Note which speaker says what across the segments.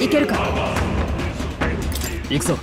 Speaker 1: いけるか。
Speaker 2: 行くぞ。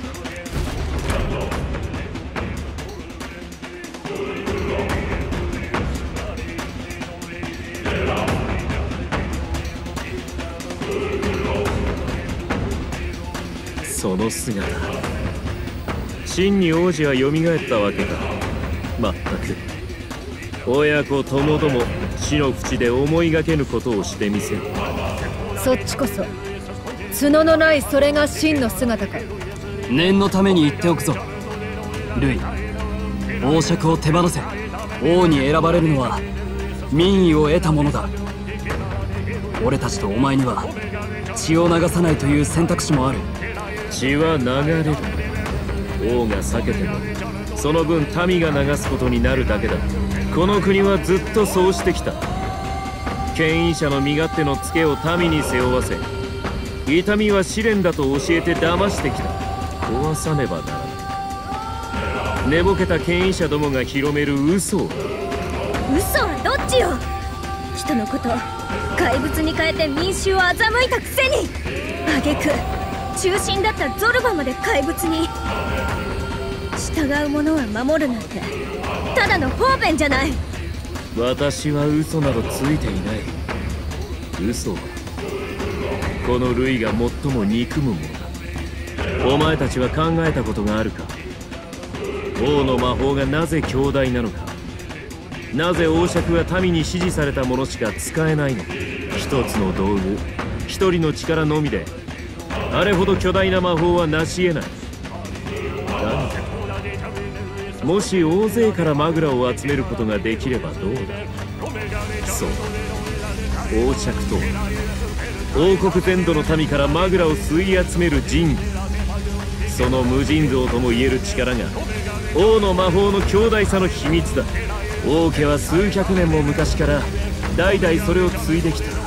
Speaker 3: その姿、真に王子は蘇ったわけだ。まったく親子ともども死の淵で思いがけぬことをしてみせる。
Speaker 1: そっちこそ角のないそれが真の姿か。
Speaker 2: 念のために言っておくぞルイ。王爵を手放せ。王に選ばれるのは民意を得たものだ。俺たちとお前には血を流さないという選択肢もある。
Speaker 3: 血は流れる。王が避けてもその分民が流すことになるだけだ。この国はずっとそうしてきた。権威者の身勝手のツケを民に背負わせ、痛みは試練だと教えて騙してきた。壊さねばならない。寝ぼけた権威者どもが広める嘘を。
Speaker 4: 嘘はどっちよ。人のこと怪物に変えて民衆を欺いたくせに、挙句中心だったゾルバまで怪物に。従う者は守るなんてただの方便じゃない。
Speaker 3: 私は嘘などついていない。嘘はこのルイが最も憎むものだ。お前たちは考えたことがあるか。王の魔法がなぜ強大なのか。なぜ王爵が民に支持されたものしか使えないのか。一つの道具、一人の力のみであれほど巨大な魔法は成し得ない。だがもし大勢からマグラを集めることができればどうだ。そう、王爵とは王国全土の民からマグラを吸い集める人類。その無尽蔵ともいえる力が王の魔法の強大さの秘密だ。王家は数百年も昔から代々それを継いできた。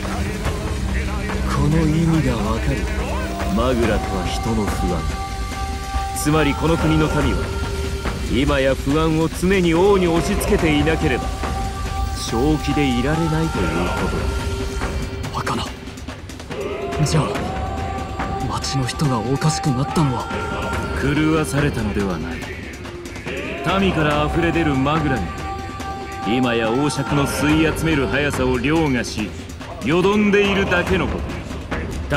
Speaker 3: この意味がわかる。マグラとは人の不安。つまりこの国の民は今や不安を常に王に押し付けていなければ正気でいられないということだ。
Speaker 2: バカな。じゃあ町の人がおかしくなったのは。
Speaker 3: 狂わされたのではない。民から溢れ出るマグラに今や王爵の吸い集める速さを凌駕しよどんでいるだけのこと。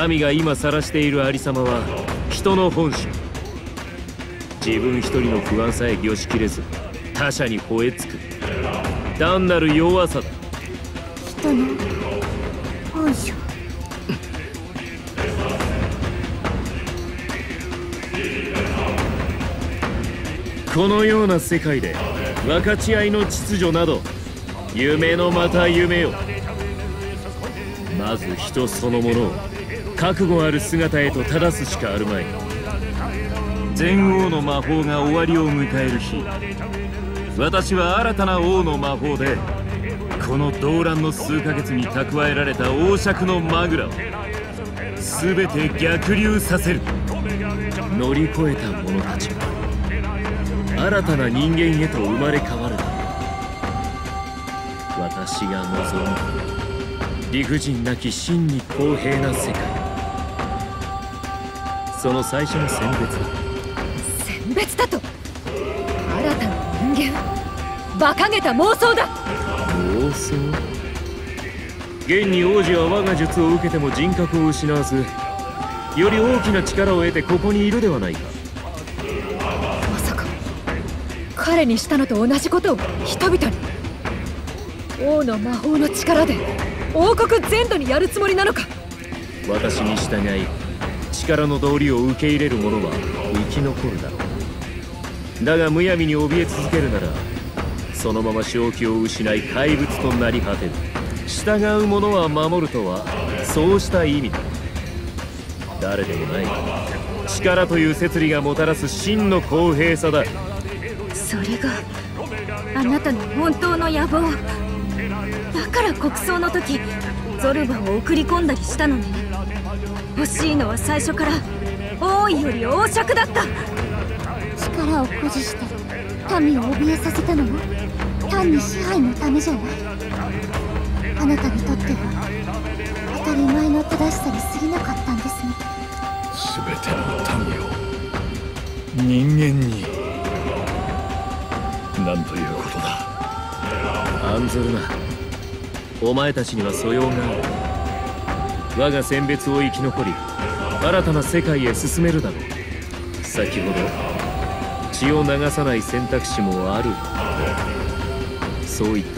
Speaker 3: 民が今晒しているありさまは人の本性。自分一人の不安さえ御しきれず他者に吠えつく単なる弱さだ。
Speaker 4: 人の本性。
Speaker 3: このような世界で分かち合いの秩序など夢のまた夢よ。まず人そのものを覚悟ある姿へと正すしかあるまい。全王の魔法が終わりを迎える日、私は新たな王の魔法でこの動乱の数ヶ月に蓄えられた王爵のマグラを全て逆流させる。乗り越えた者たちは新たな人間へと生まれ変わる。私が望む理不尽なき真に公平な世界、その最初の選別だ。
Speaker 1: 選別だと。新たな人間、馬鹿げた妄想だ。
Speaker 3: 妄想。現に王子は我が術を受けても人格を失わずより大きな力を得てここにいるではないか。
Speaker 1: まさか彼にしたのと同じことを人々に。王の魔法の力で王国全土にやるつもりなのか。
Speaker 3: 私に従い力の道理を受け入れる者は生き残るだろう。だがむやみに怯え続けるならそのまま正気を失い怪物となり果てる。従う者は守るとはそうした意味だ。誰でもない力という摂理がもたらす真の公平さだ。
Speaker 4: それがあなたの本当の野望だから国葬の時ゾルバを送り込んだりしたのね。欲しいのは最初から王位より王爵だった。
Speaker 5: 力を誇示して民を怯えさせたのも単に支配のためじゃない。あなたにとっては当たり前の手だ正しさに過ぎなかったんですね。
Speaker 6: 全ての民を人間に。なんということだ。
Speaker 3: 案ずるな。お前たちには素養がある。我が選別を生き残り、新たな世界へ進めるだろう。先ほど血を流さない選択肢もある。そう言った。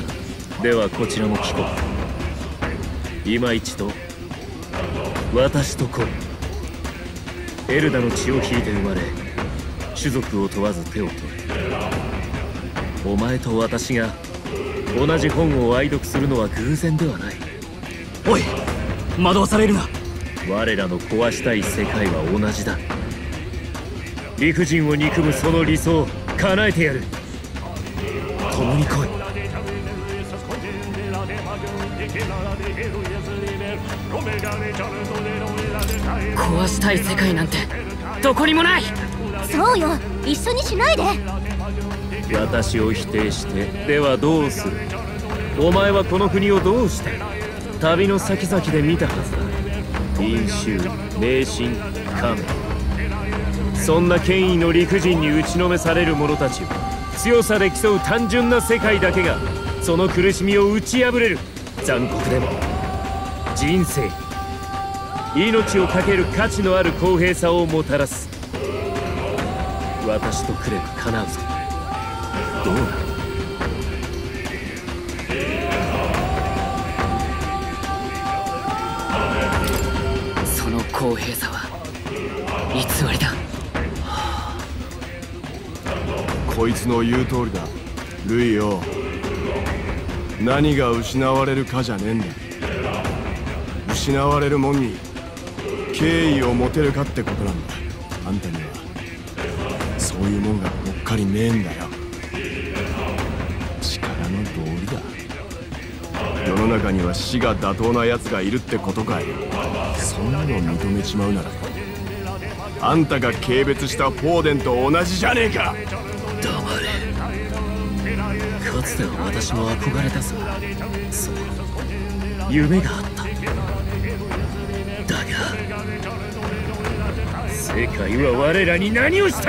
Speaker 3: ではこちらも聞こう。今一度私と来い。エルダの血を引いて生まれ、種族を問わず手を取る。お前と私が同じ本を愛読するのは偶然ではない。
Speaker 2: おい、惑わされるな。
Speaker 3: 我らの壊したい世界は同じだ。理不尽を憎むその理想を叶えてやる。共に来い。
Speaker 7: 壊したい世界なんてどこにもない。
Speaker 5: そうよ、一緒にしないで。
Speaker 3: 私を否定してではどうする。お前はこの国をどうして。旅の先々で見たはずだ。民衆、迷信、神、そんな権威の理不尽に打ちのめされる者たちを強さで競う単純な世界だけがその苦しみを打ち破れる。残酷でも人生、命を懸ける価値のある公平さをもたらす。私と来れば叶うぞ。どうだ。
Speaker 7: その公平さは偽りだ。
Speaker 6: こいつの言う通りだ。ルイよ、何が失われるかじゃねえんだ。失われるもんに敬意を持てるかってことなんだ。あんたにはそういうもんがぽっかりねえんだよ。力の道理だ。世の中には死が妥当な奴がいるってことかい。そんなの認めちまうならあんたが軽蔑したフォーデンと同じじゃねえか。
Speaker 3: 黙れ。かつては私も憧れたさ。そう、夢があった。だが世界は我らに何をした。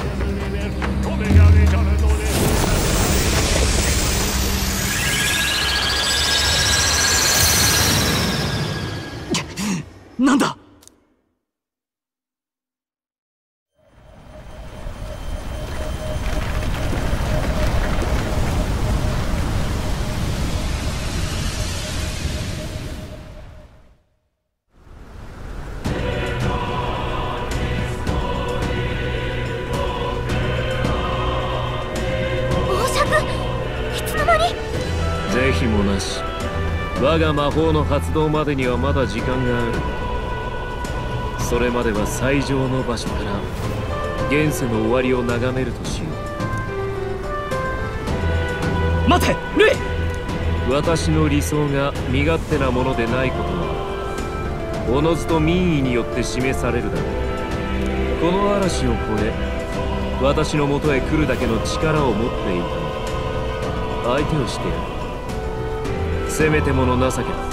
Speaker 2: なんだ。
Speaker 3: 是非もなし。我が魔法の発動までにはまだ時間がある。それまでは最上の場所から現世の終わりを眺めるとしよ
Speaker 2: う。待て、ルイ。
Speaker 3: 私の理想が身勝手なものでないことはおのずと民意によって示されるだろう。この嵐を越え私のもとへ来るだけの力を持っていたのだ。相手をしてやる。せめてもの情けだ。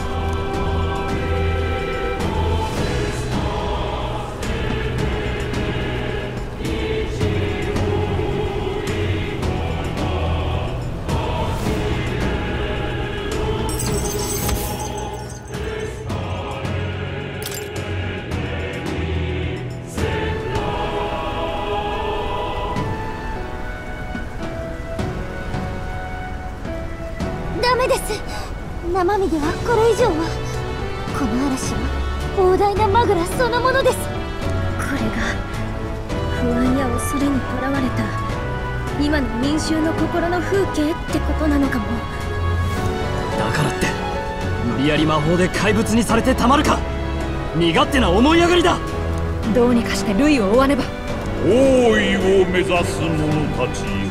Speaker 5: ダメです。生身ではこれ以上は。この嵐は膨大なマグラそのものです。
Speaker 4: これが不安や恐れにとらわれた今の民衆の心の風景ってことなのかも。
Speaker 2: だからって無理やり魔法で怪物にされてたまるか。身勝手な思い上がりだ。
Speaker 1: どうにかしてルイを追わねば。
Speaker 8: 王位を目指す者たちよ。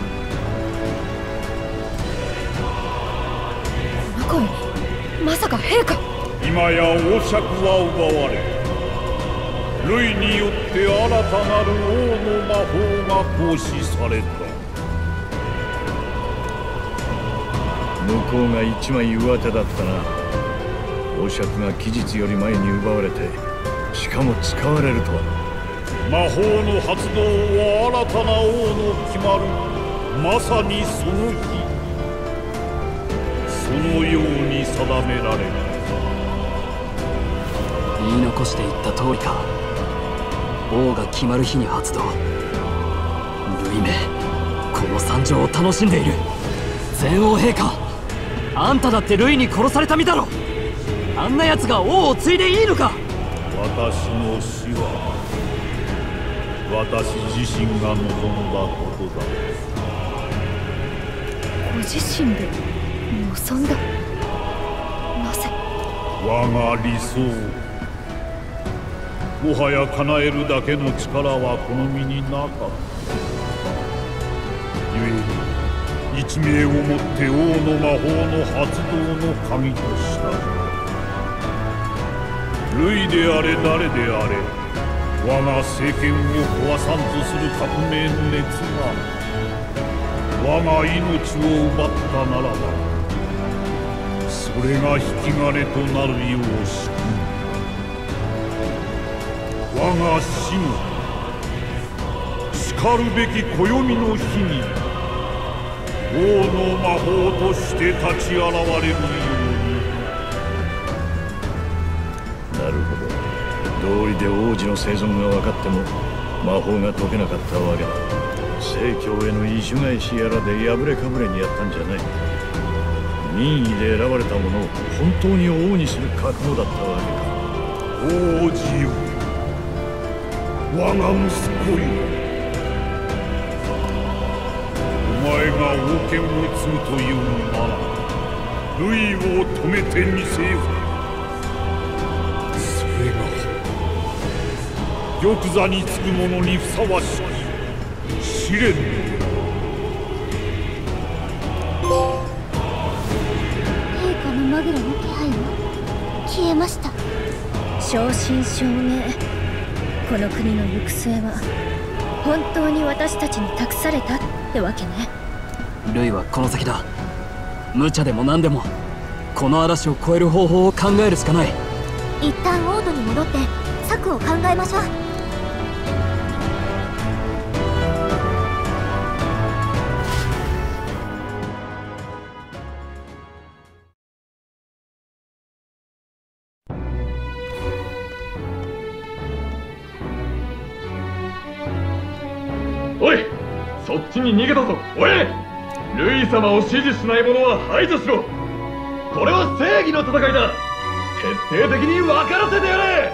Speaker 1: この声、まさか陛下。
Speaker 8: 今や王爵は奪われ、ルイによって新たなる王の魔法が行使された。向こうが一枚上手だったな。 王爵が期日より前に奪われて、しかも使われるとは。魔法の発動は新たな王の決まる、まさにその日、そのように定められる。
Speaker 2: 言い残して言った通りか。王が決まる日に発動。ルイめ、この惨状を楽しんでいる。全王陛下、あんただってルイに殺された身だろ。あんな奴が王を継いでいいのか。
Speaker 8: 私の死は私自身が望んだことだ。
Speaker 1: ご自身で望んだ。なぜ。
Speaker 8: 我が理想、もはや叶えるだけの力はこの身になかった。故に一命をもって王の魔法の発動の鍵とした。ルイであれ誰であれ、我が政権を壊さんとする革命の熱が我が命を奪ったならば、それが引き金となるよう仕組む。我が死後、しかるべき暦の日に王の魔法として立ち現れるように。なるほど。道理で王子の生存が分かっても魔法が解けなかったわけだ。正教への意趣返しやらで破れかぶれにやったんじゃない。任意で選ばれたものを本当に王にする覚悟だったわけか。王子よ、我が息子よ、お前が王権を継ぐというのならルイを止めてみせよ。それが玉座につく者にふさわしき試練。
Speaker 5: 陛下のマグラの気配は消えました。
Speaker 4: 正真正銘、この国の行く末は本当に私たちに託されたってわけね。
Speaker 2: ルイはこの先だ。無茶でも何でもこの嵐を越える方法を考えるしかない。
Speaker 5: 一旦王都に戻って策を考えましょう。
Speaker 9: おい、そっちに逃げたぞ。おい、ルイ様を支持しない者は排除しろ。これは正義の戦いだ。徹底的に分からせてやれ。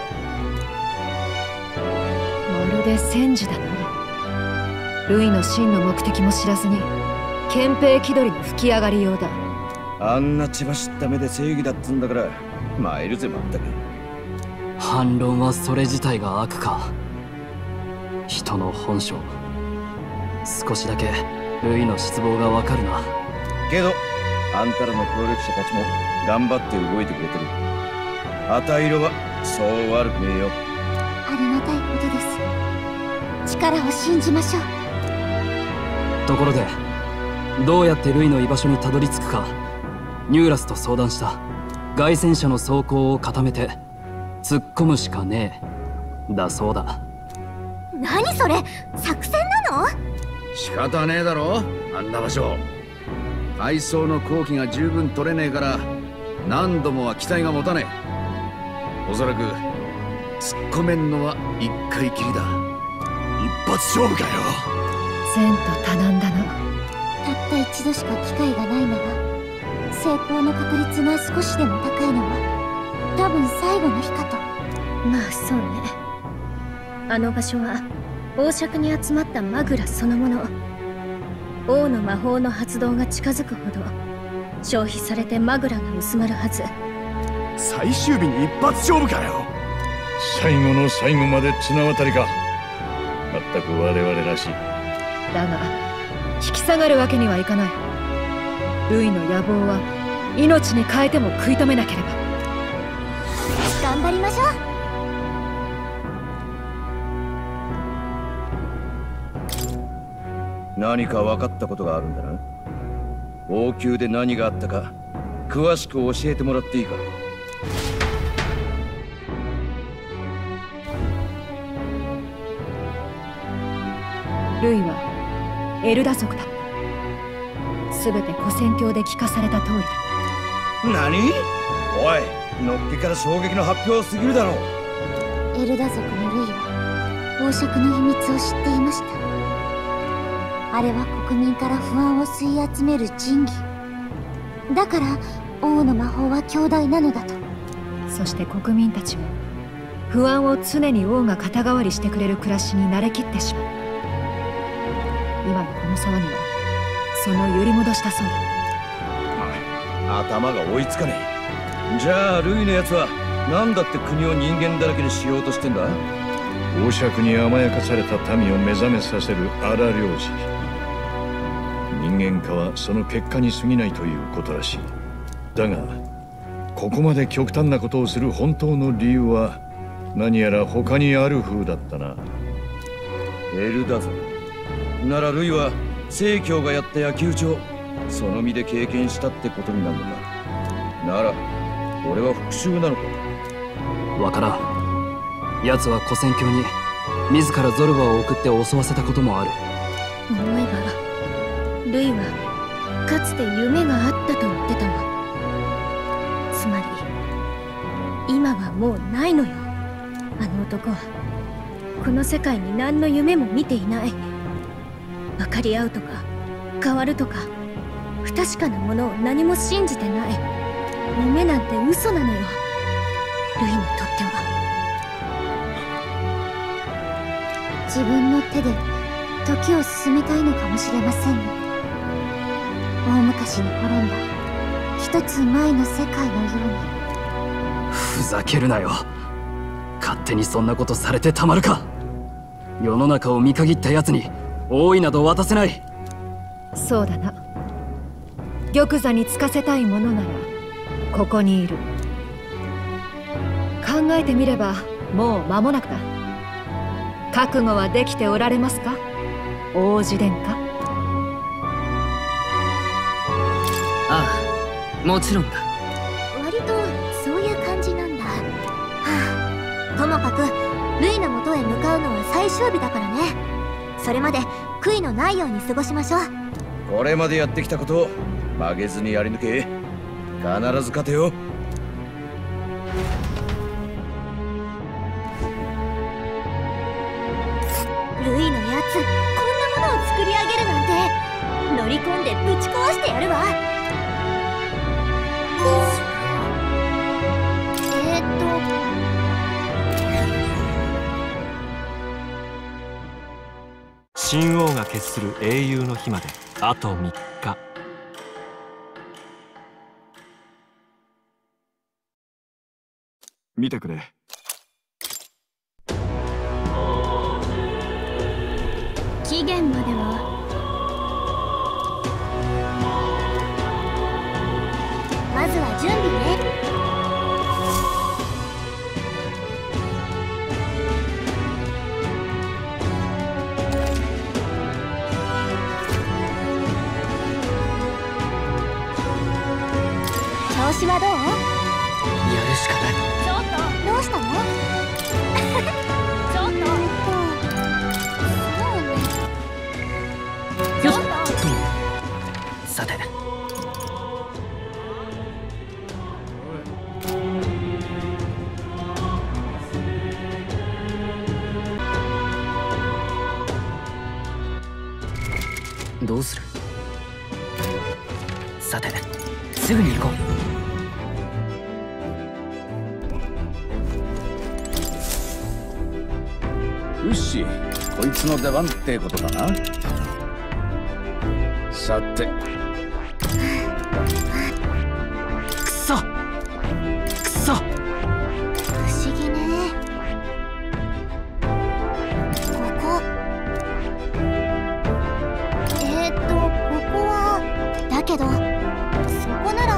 Speaker 1: まるで戦時だな。ルイの真の目的も知らずに憲兵気取りの吹き上がりようだ。
Speaker 6: あんな血走った目で正義だっつんだから参るぜまったく。
Speaker 2: 反論はそれ自体が悪か。人の本性、少しだけルイの失望がわかるな。
Speaker 6: けどあんたらの協力者たちも頑張って動いてくれてる。旗色はそう悪くねえよ。
Speaker 5: ありがたいことです。力を信じましょう。
Speaker 2: ところでどうやってルイの居場所にたどり着くかニューラスと相談した。凱旋車の走行を固めて突っ込むしかねえだそうだ。
Speaker 5: 何それ、作戦なの？
Speaker 10: 仕方ねえだろ、あんな場所。配送の工期が十分取れねえから何度もは期待が持たねえ。おそらく突っ込めんのは一回きりだ。
Speaker 6: 一発勝負かよ。
Speaker 1: 前途多難だな。
Speaker 5: たった一度しか機会がないなら成功の確率が少しでも高いのは多分最後の日かと。
Speaker 4: まあそうね。あの場所は王爵に集まったマグラそのもの。王の魔法の発動が近づくほど消費されてマグラが薄まるはず。
Speaker 6: 最終日に一発勝負かよ。
Speaker 8: 最後の最後まで綱渡りか。まったく我々らしい。
Speaker 1: だが引き下がるわけにはいかない。ルイの野望は命に変えても食い止めなければ。
Speaker 5: 頑張りましょう。
Speaker 6: 何か分かったことがあるんだな。王宮で何があったか詳しく教えてもらっていいか。
Speaker 1: ルイはエルダ族だ。全て古戦郷で聞かされた通りだ。
Speaker 11: 何？おい、のっけから衝撃の発表すぎるだろう。
Speaker 5: エルダ族のルイは王爵の秘密を知っていました。あれは国民から不安を吸い集める神器だから、王の魔法は強大なのだと。
Speaker 1: そして国民たちは不安を常に王が肩代わりしてくれる暮らしに慣れきってしまう。今のこの騒ぎはその揺り戻したそうだ。
Speaker 11: 頭が追いつかねえ。じゃあルイのやつは何だって国を人間だらけにしようとしてんだ？
Speaker 8: 王爵に甘やかされた民を目覚めさせる荒療治。人間化はその結果に過ぎないということらしい。だがここまで極端なことをする本当の理由は何やら他にある風だったな。
Speaker 11: エルダ族ならルイは正教がやった焼き討ちをその身で経験したってことになるのか。なら俺は復讐なのか。
Speaker 2: わからん。奴は古戦郷に自らゾルバを送って襲わせたこともある。
Speaker 4: 思えばルイはかつて夢があったと言ってたわ。つまり今はもうないのよ。あの男はこの世界に何の夢も見ていない。分かり合うとか変わるとか不確かなものを何も信じてない。夢なんて嘘なのよ、ルイにとっては。
Speaker 5: 自分の手で時を進めたいのかもしれませんね。大昔に滅んだ一つ前の世界のように。
Speaker 2: ふざけるなよ。勝手にそんなことされてたまるか。世の中を見限った奴に王位など渡せない。
Speaker 1: そうだな。玉座につかせたいものならここにいる。考えてみればもう間もなくだ。覚悟はできておられますか、王子殿下。
Speaker 7: ああ、もちろんだ。
Speaker 5: 割とそういう感じなんだ。はあ、ともかくルイの元へ向かうのは最終日だからね。それまで悔いのないように過ごしましょう。
Speaker 11: これまでやってきたことを曲げずにやり抜け。必ず勝てよ。
Speaker 5: ルイのやつ、こんなものを作り上げるなんて。乗り込んでぶち壊してやるわ。
Speaker 12: 秦王が決する英雄の日まであと3日。
Speaker 6: 見てくれ。
Speaker 4: 期限までは
Speaker 5: まずは準備ね。調子はどう？
Speaker 7: やるしかない。
Speaker 5: ちょっとどうしたの？ちょっと
Speaker 7: よっと。さてどうする？さてすぐに行こう。
Speaker 10: よし、こいつの出番ってことだな。さて。
Speaker 7: くそくそ。
Speaker 5: 不思議ね。ここはだけど、そこなら。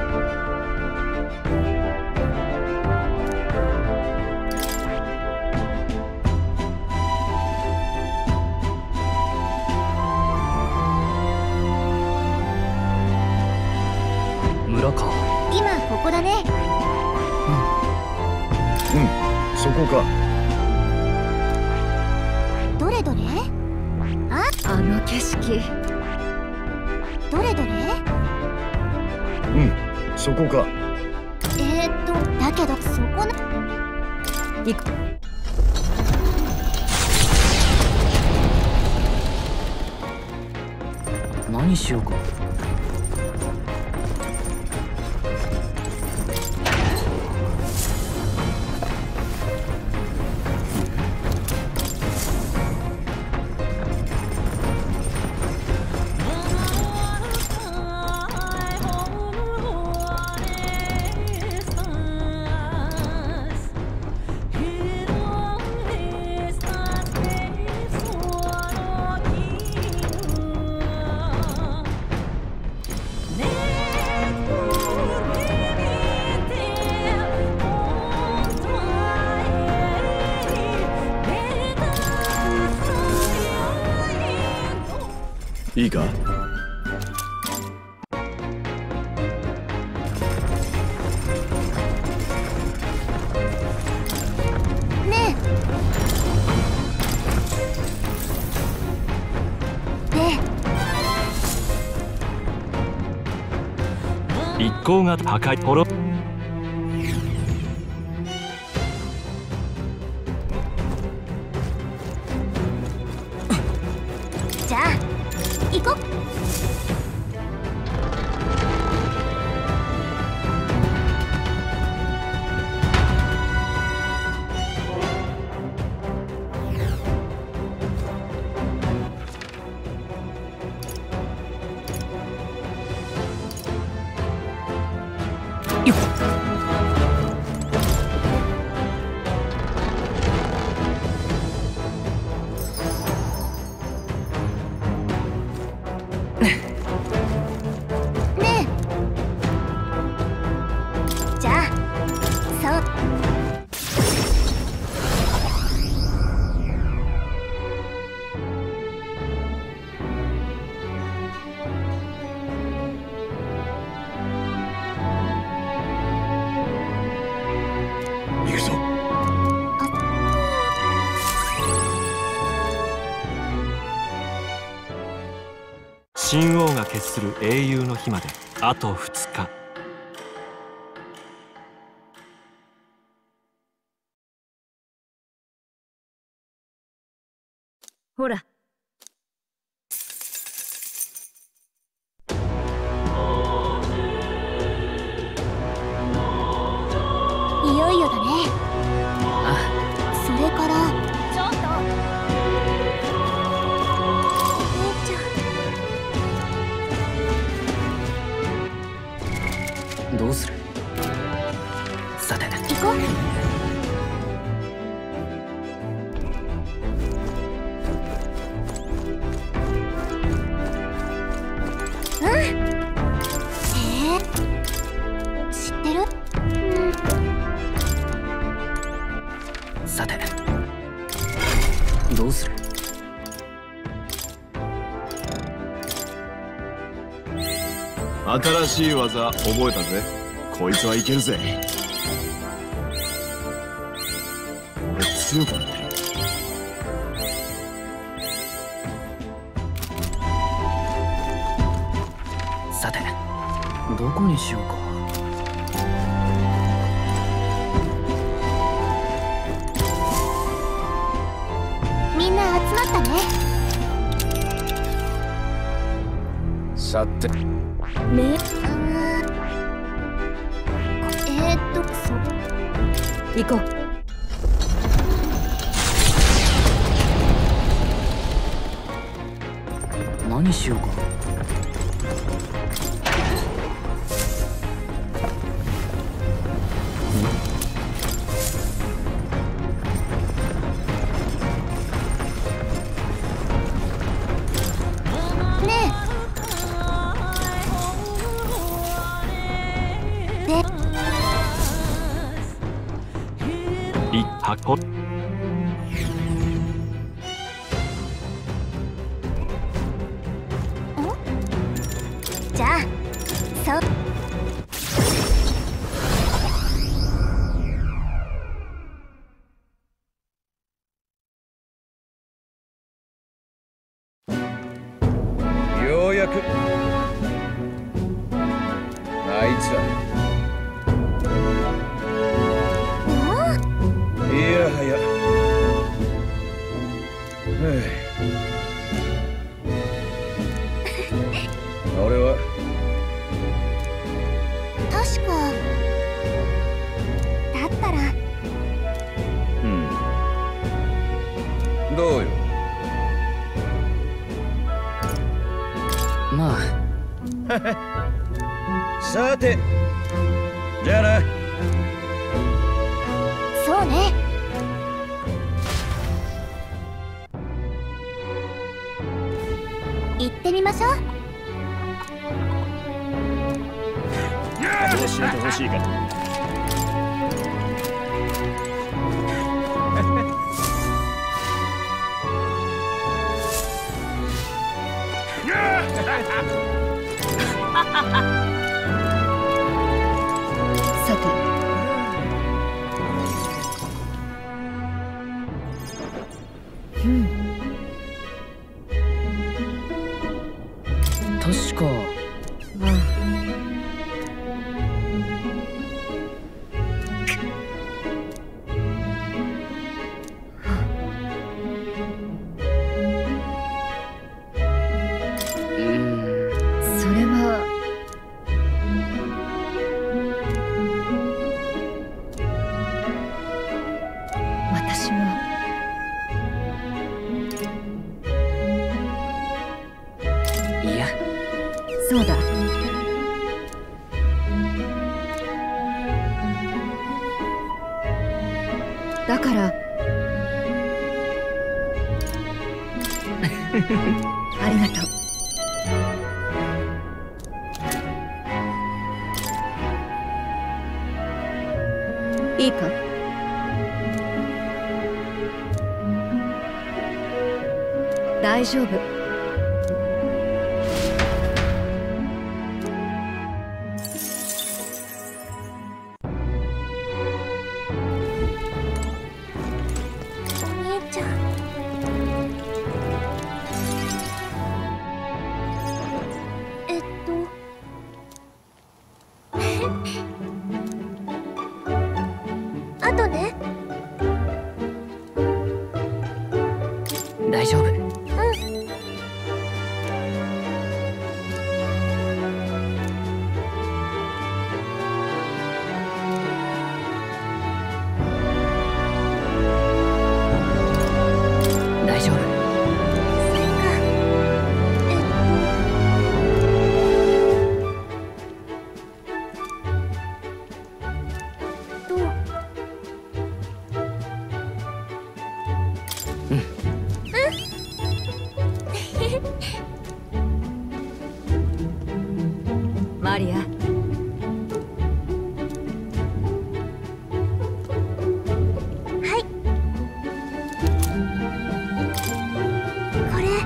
Speaker 2: 村か。
Speaker 5: 今ここだね。
Speaker 8: そこか。
Speaker 5: どれどれ？あ
Speaker 1: の景色。
Speaker 5: どれどれ？
Speaker 8: うん、そこか。
Speaker 5: だけどそこの
Speaker 1: 行く。
Speaker 7: 何しようか。
Speaker 6: いいか？
Speaker 5: ねえ。
Speaker 12: 一行が破壊ポロ。
Speaker 5: じゃあ行こっ。
Speaker 12: 神王が決する英雄の日まであと2日。
Speaker 1: ほら。
Speaker 5: いよいよだね。それからちょっと
Speaker 7: どうする？さて
Speaker 5: 行こう。知ってる？
Speaker 7: さてどうする？
Speaker 6: 新しい技覚えたぜ。こいつはいけるぜ。俺強くなってる。
Speaker 7: さてどこにしようか。
Speaker 5: みんな集まったね。
Speaker 10: さて
Speaker 5: ね。
Speaker 1: 行こう。
Speaker 7: 何しようか。
Speaker 12: 一箱。
Speaker 5: じゃあそう
Speaker 11: どうよ。
Speaker 7: ま
Speaker 11: あさてじゃあな。
Speaker 5: そうね。行ってみましょう。
Speaker 8: 教えてほしいか。
Speaker 1: さて、
Speaker 7: 確か。
Speaker 1: それは私はい
Speaker 7: や、
Speaker 1: そうだ。だからありがとう。いいか？大丈夫。
Speaker 5: お兄ちゃん。あとね。
Speaker 7: 大丈夫。大丈夫。
Speaker 1: マリア、
Speaker 5: はい。これ。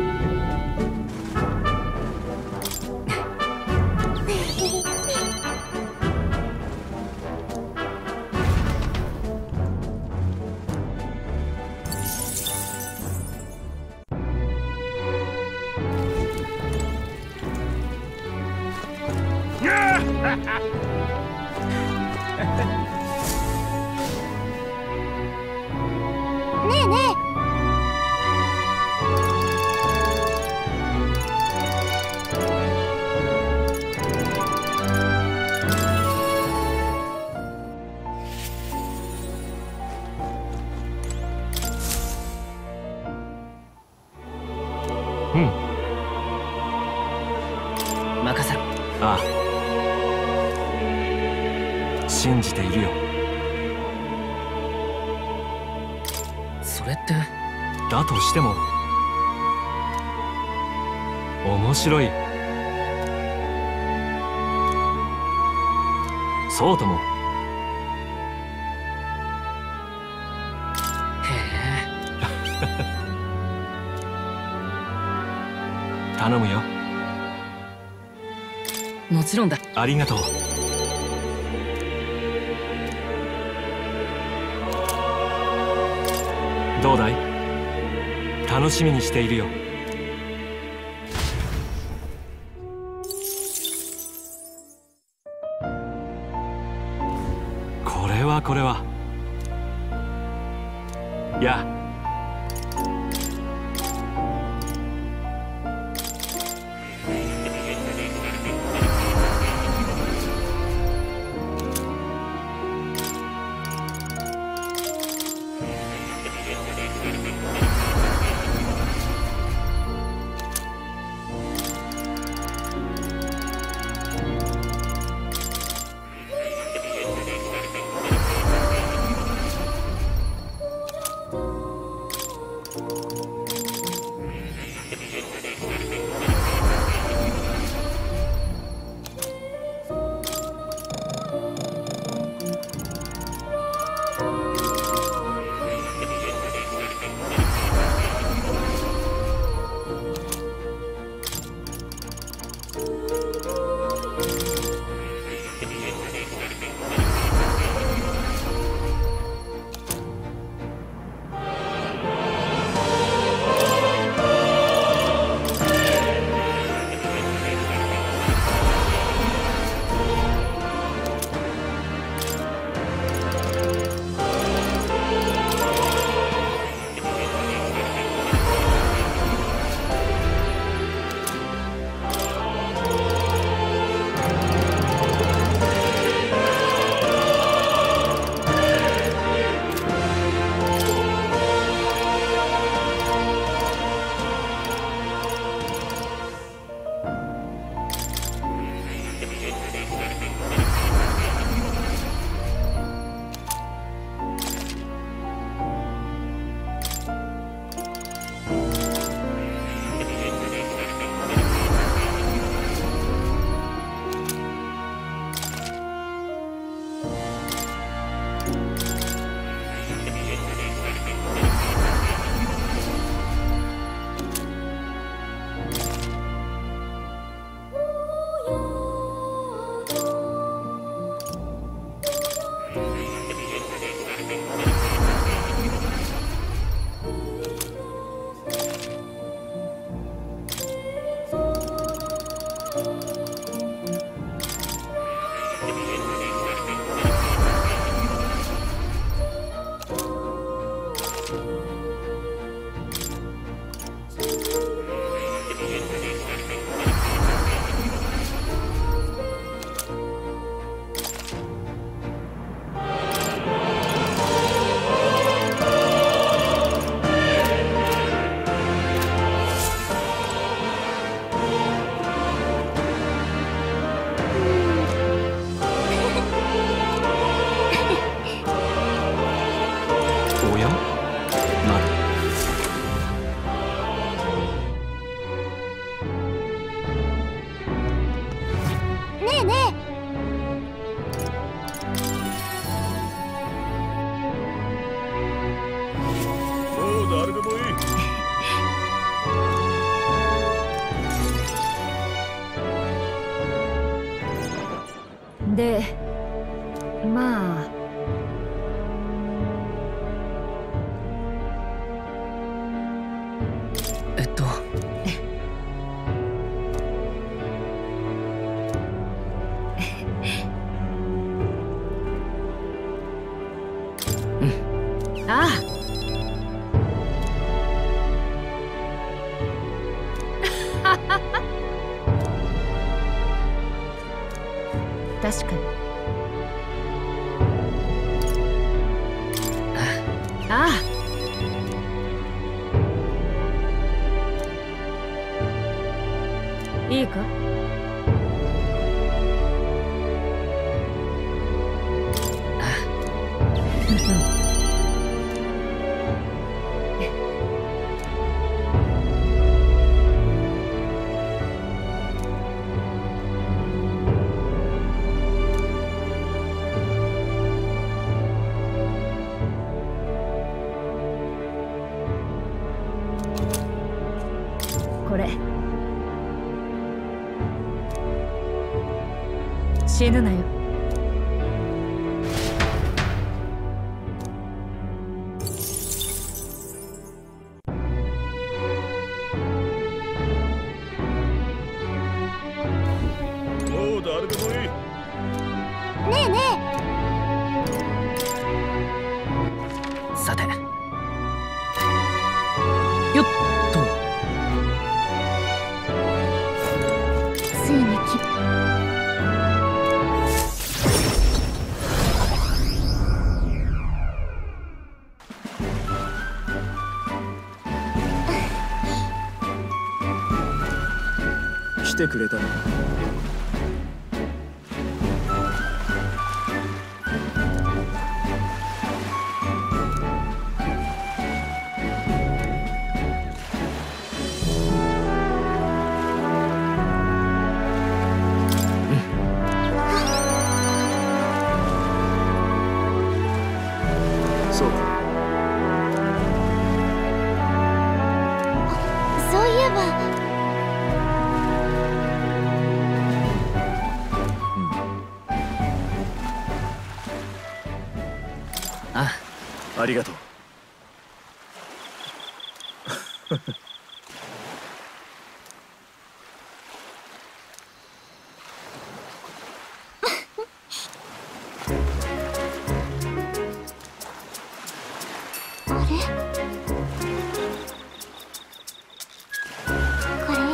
Speaker 5: ねえねえ。
Speaker 7: 任せろ。
Speaker 12: ああ、信じているよ。
Speaker 7: それって
Speaker 12: だとしても面白い。そうとも。頼むよ。
Speaker 7: もちろんだ。
Speaker 12: ありがとう。どうだい？楽しみにしているよ。これは。やあ。
Speaker 1: まあああ確かに。ああいいか。これ死ぬなよ。
Speaker 8: もう誰でもいい。
Speaker 5: ねえね
Speaker 7: え。さて。よっと。
Speaker 5: ついに
Speaker 6: 来てくれたのか。そうか。
Speaker 5: そういえば
Speaker 6: ありがとう。
Speaker 5: あれ？これ。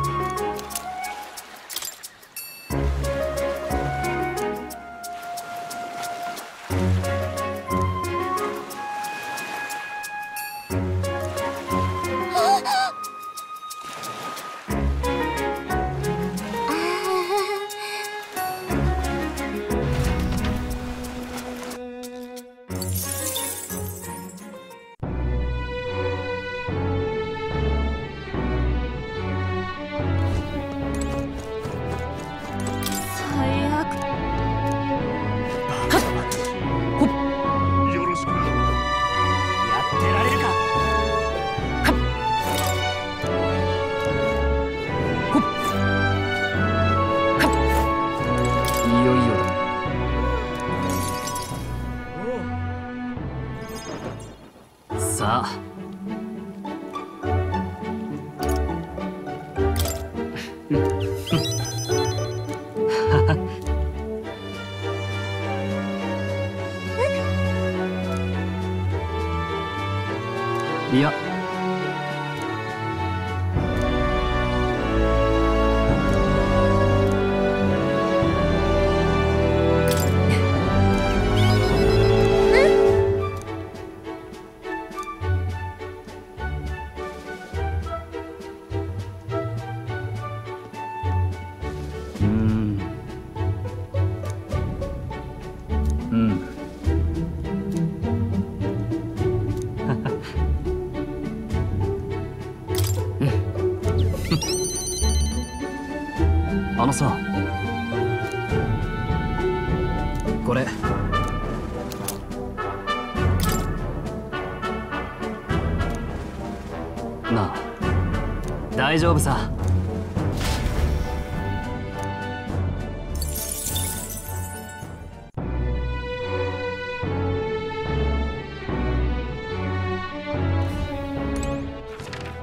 Speaker 2: さあいやあのさ、これなあ、大丈夫さ。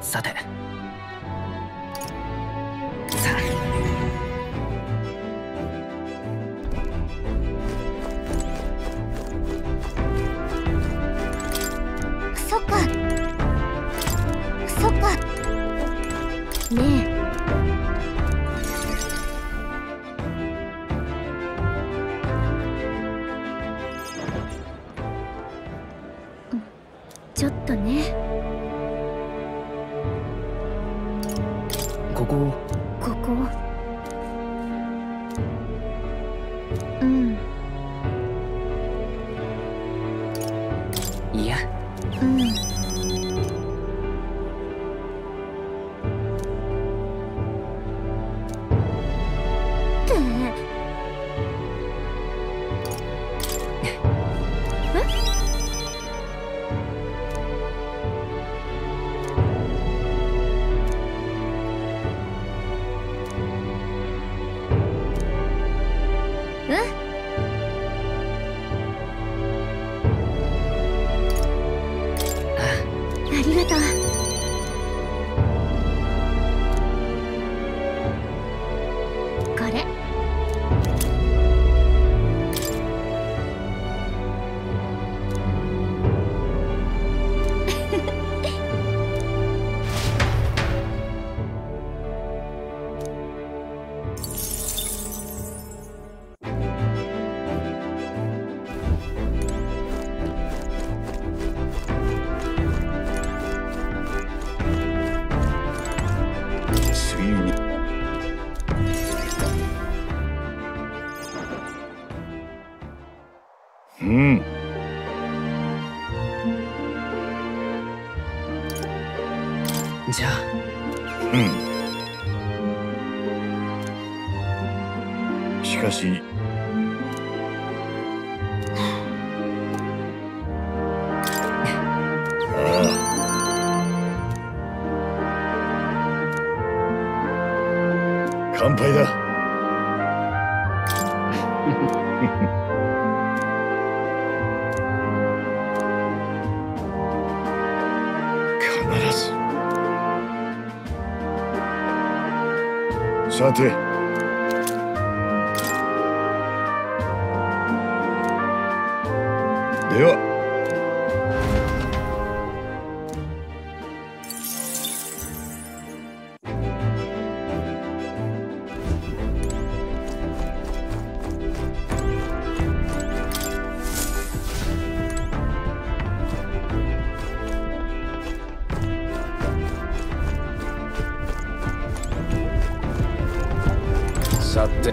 Speaker 7: さてさあ
Speaker 5: そっかそっかねえちょっとね
Speaker 7: ここ
Speaker 5: うん
Speaker 7: いや
Speaker 5: うんありがとう。これ。
Speaker 8: うん。
Speaker 7: じゃあ。
Speaker 8: うん。しかし。乾杯だ。必ず。さて。では。
Speaker 10: さて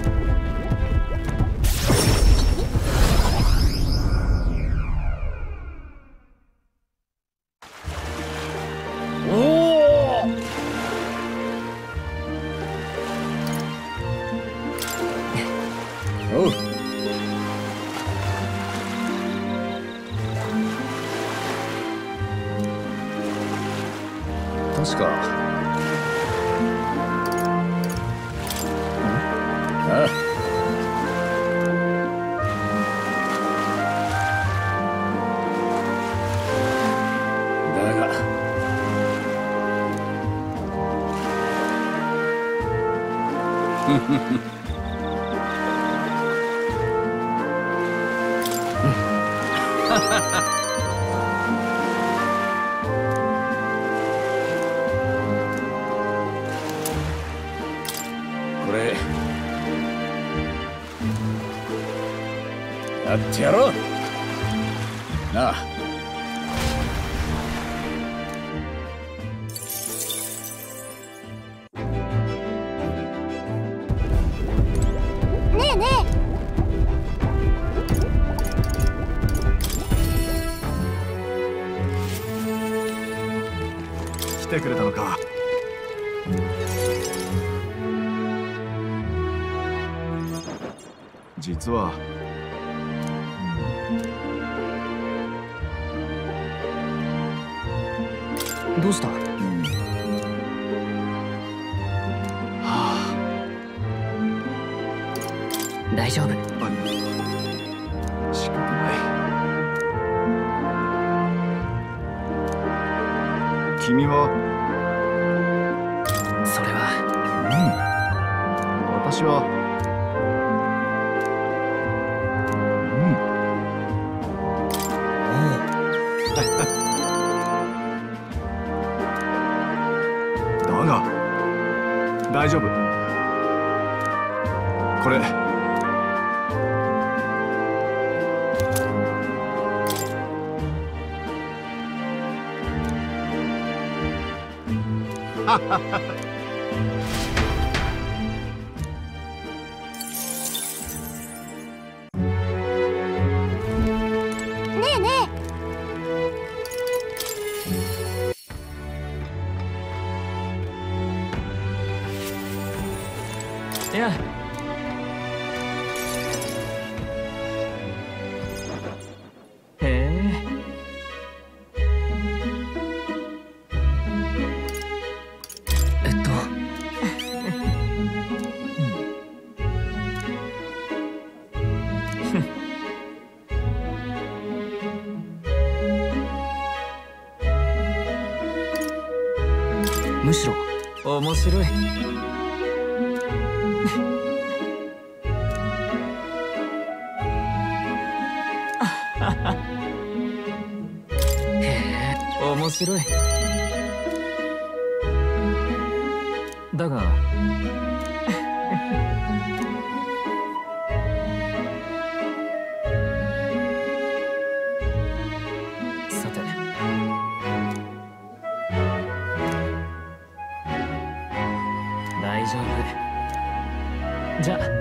Speaker 10: おう確かああだがふふふはははこれやってやろうなあ。
Speaker 5: ねえね
Speaker 6: 来てくれたのか。実は
Speaker 7: どうした？大丈夫。
Speaker 6: 仕方ない。君は丈夫。これ
Speaker 5: ねえね
Speaker 2: いや、へえ、むしろ面白い。面白い。だがさて、大丈夫。じゃあ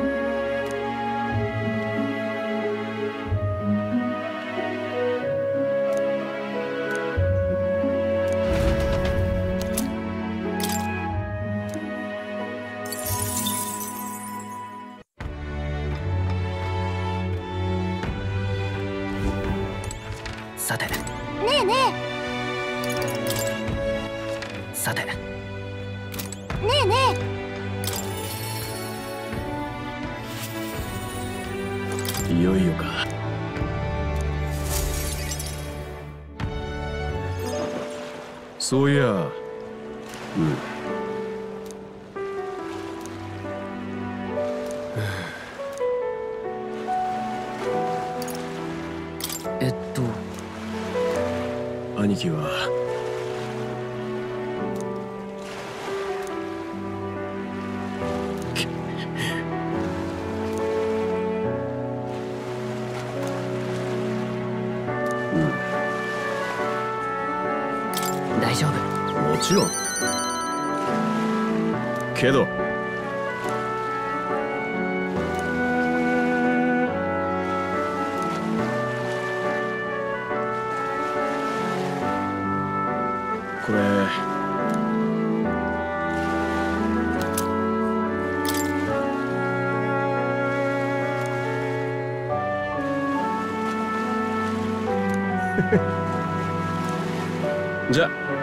Speaker 2: さて、
Speaker 5: ねえね
Speaker 2: さて、
Speaker 5: えねえね
Speaker 6: いよいよか。そういや、兄貴は
Speaker 2: 大丈夫。
Speaker 6: もちろん。けどこれじゃあ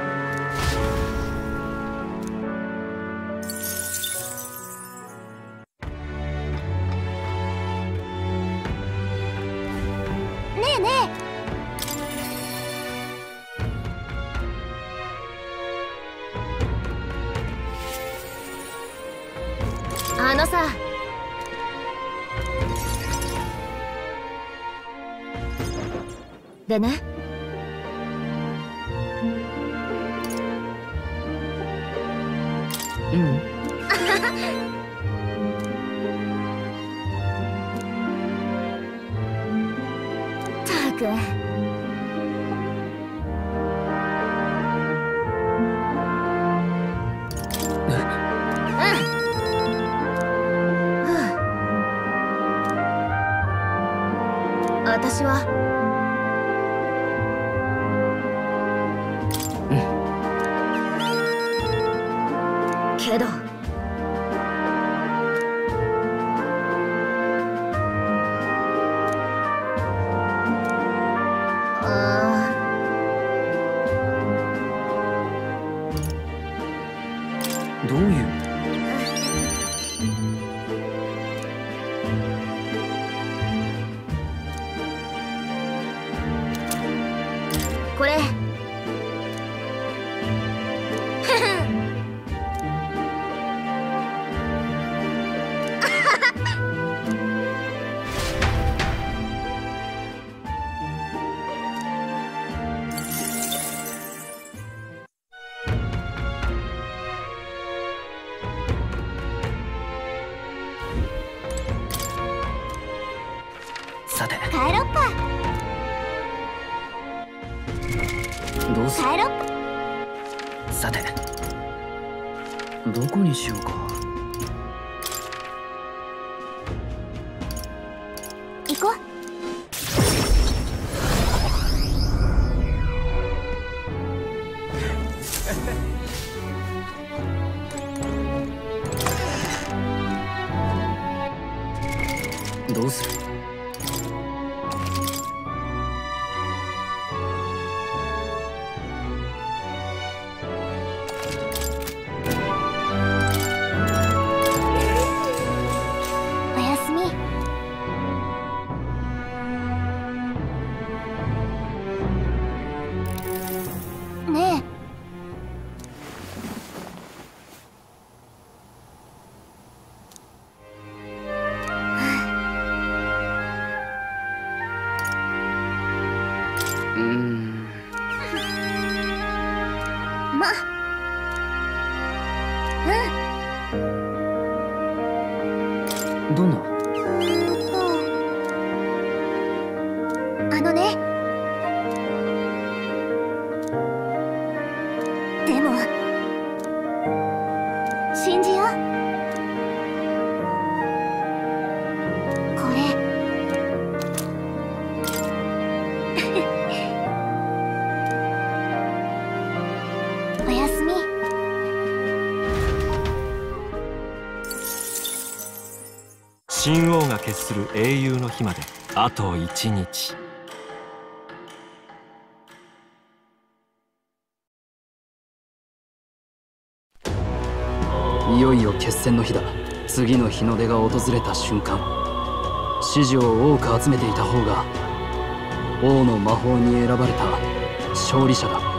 Speaker 4: あのさ、でね、ったく。私はけど
Speaker 2: どういう
Speaker 4: これ
Speaker 7: さて
Speaker 5: 帰ろっか。
Speaker 7: どうする？
Speaker 5: 帰ろっか。
Speaker 7: さてどこにしようか。
Speaker 5: 行こう。
Speaker 7: どうする？
Speaker 5: おやすみ。ねえ。
Speaker 7: どんな？
Speaker 5: あのね。でも信じよう。これおやすみ。
Speaker 12: 神王が決する英雄の日まであと1日。
Speaker 2: いよいよ決戦の日だ。次の日の出が訪れた瞬間、支持を多く集めていた方が王の魔法に選ばれた勝利者だ。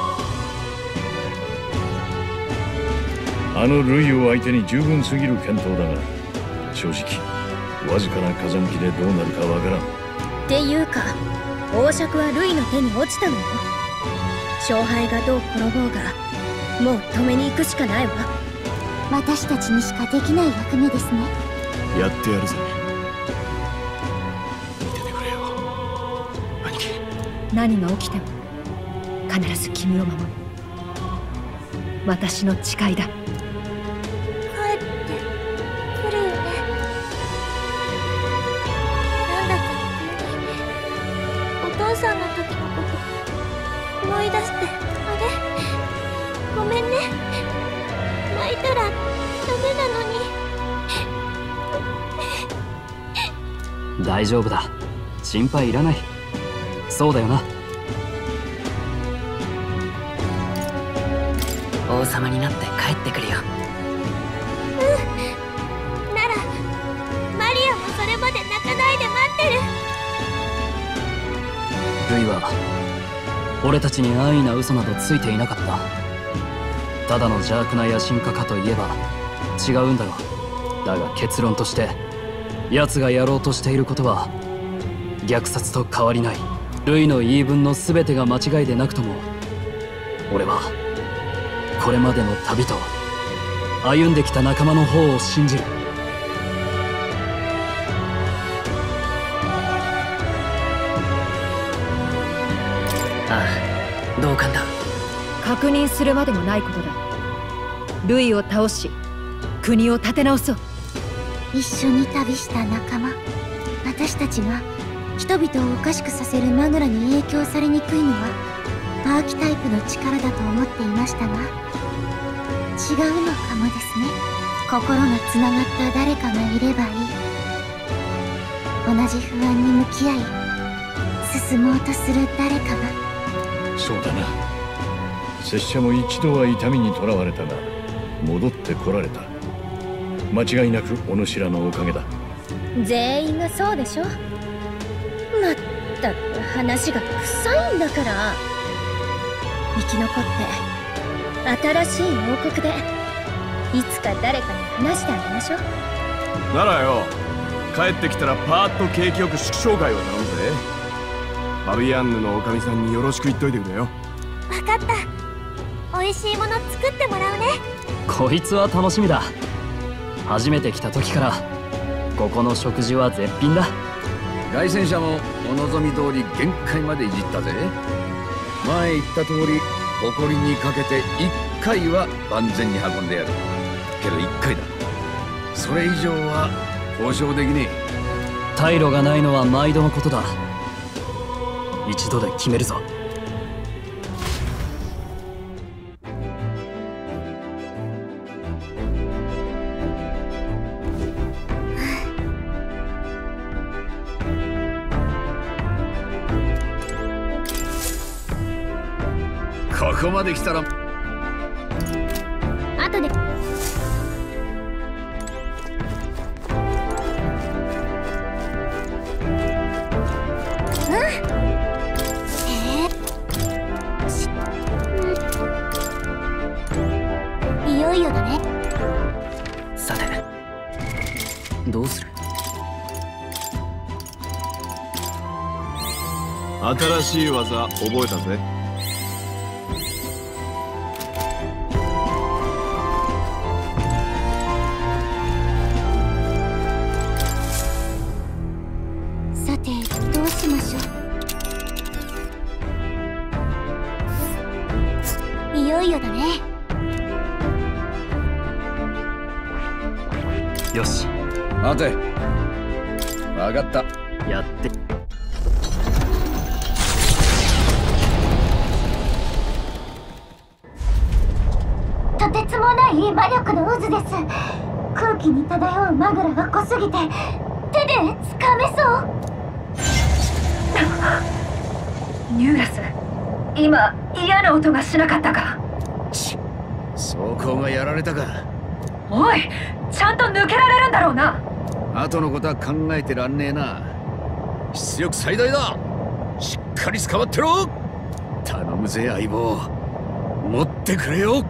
Speaker 8: あのルイを相手に十分すぎる健闘だが、正直わずかな風向きでどうなるかわからん。
Speaker 4: っていうか王爵はルイの手に落ちたのよ。勝敗がどう転ぼうがもう止めに行くしかないわ。
Speaker 5: 私たちにしかできない役目ですね。
Speaker 6: やってやるぜ。見ててくれよ兄貴。
Speaker 1: 何が起きても必ず君を守る。私の誓いだ。
Speaker 5: 帰ってくるよね。なんだか急にお父さんの時のこと思い出して。あれごめんね。泣いたらダメなのに。
Speaker 2: 大丈夫だ、心配いらない。そうだよな。
Speaker 7: 王様になって帰ってくるよ。
Speaker 5: ならマリアもそれまで泣かないで待ってる。
Speaker 2: ルイは俺たちに安易な嘘などついていなかった。ただの邪悪な野心家かといえば違うんだろう。だが結論として奴がやろうとしていることは虐殺と変わりない。ルイの言い分の全てが間違いでなくとも、俺はこれまでの旅と歩んできた仲間の方を信じる。
Speaker 7: ああ、同感だ。
Speaker 1: 確認するまでもないことだ。ルイを倒し国を立て直そう。
Speaker 5: 一緒に旅した仲間、私たちが人々をおかしくさせるマグラに影響されにくいのはアーキタイプの力だと思っていましたが、違うのかもですね。心がつながった誰かがいればいい。同じ不安に向き合い進もうとする誰かが。
Speaker 8: そうだな。拙者も一度は痛みにとらわれたが戻ってこられた。間違いなくお主らのおかげだ。
Speaker 4: 全員がそうでしょ。まったく話が臭いんだから。生き残って新しい王国でいつか誰かに話してあげましょう。
Speaker 6: ならよ、帰ってきたらパーッと景気よく祝勝会を頼むぜ。ファビアンヌのおかみさんによろしく言っといてくれよ。
Speaker 5: 分かった。美味しいもの作ってもらうね。
Speaker 2: こいつは楽しみだ。初めて来た時からここの食事は絶品だ。
Speaker 10: 凱旋者もお望み通り限界までいじったぜ。前言った通り誇りにかけて1回は万全に運んでやる。けど1回だ。それ以上は交渉できねえ。
Speaker 2: 退路がないのは毎度のことだ。一度で決めるぞ。
Speaker 10: ここまで来たら
Speaker 4: 後で。
Speaker 5: いよいよだね。
Speaker 2: さてどうする？
Speaker 6: 新しい技覚えたぜ。
Speaker 5: さてどうしましょう。いよいよだね。
Speaker 2: よし。
Speaker 10: 待て。分かった。
Speaker 2: やって。
Speaker 5: とてつもない魔力の渦です。空気に漂うマグラが濃すぎて手で掴めそう。
Speaker 1: ニューラス、今嫌な音がしなかったか？
Speaker 10: 装甲がやられたか。
Speaker 1: おい、ちゃんと抜けられるんだろうな。
Speaker 10: 後のことは考えてらんねえな。出力最大だ。しっかり捕まってろ。頼むぜ相棒、持ってくれよ。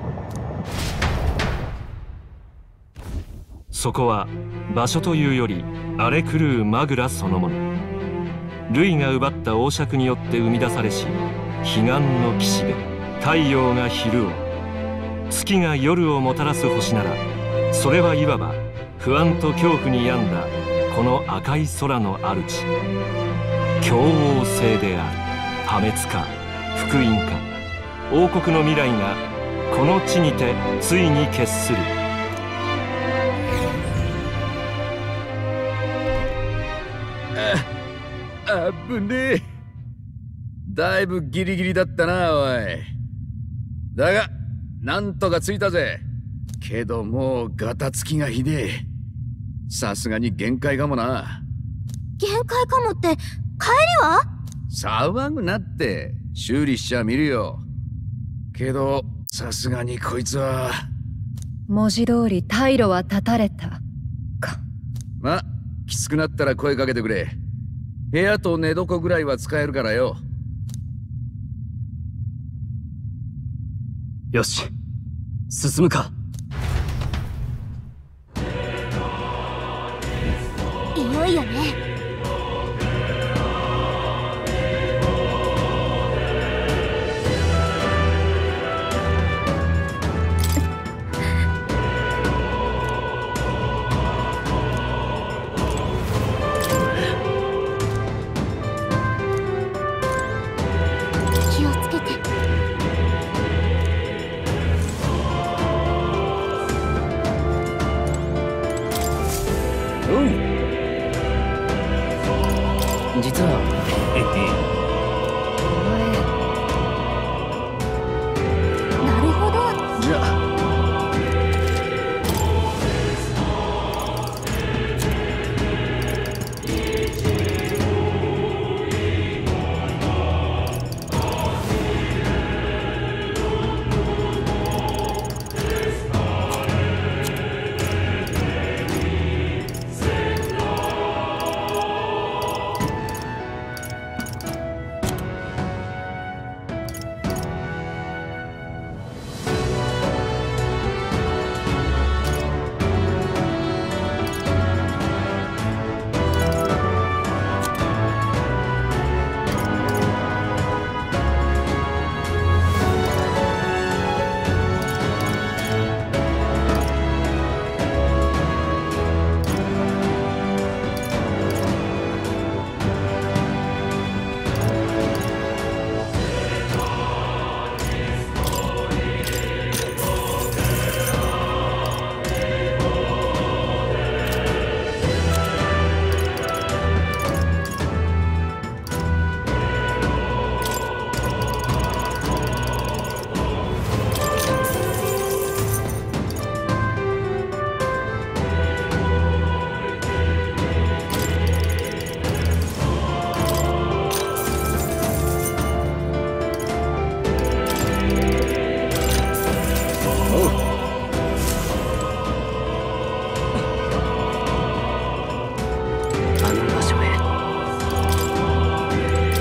Speaker 12: そこは場所というより荒れ狂うマグラそのもの。ルイが奪った王爵によって生み出されし彼岸の岸辺、太陽が昼を、月が夜をもたらす星なら、それはいわば不安と恐怖に病んだこの赤い空の主、共王制である。破滅か福音か、王国の未来がこの地にてついに決する。
Speaker 10: ぶねえ。だいぶギリギリだったなおい。だがなんとかついたぜ。けどもうガタつきがひでえ。さすがに限界かもな。
Speaker 5: 限界かもって帰りは？
Speaker 10: 騒ぐなって、修理しちゃ見るよ。けどさすがにこいつは。
Speaker 1: 文字通り退路は断たれたか。
Speaker 10: ま、きつくなったら声かけてくれ。部屋と寝床ぐらいは使えるからよ。
Speaker 2: よし、進むか。
Speaker 5: いよいよね。気をつけて。
Speaker 2: 実は
Speaker 5: なるほど。
Speaker 10: じゃあ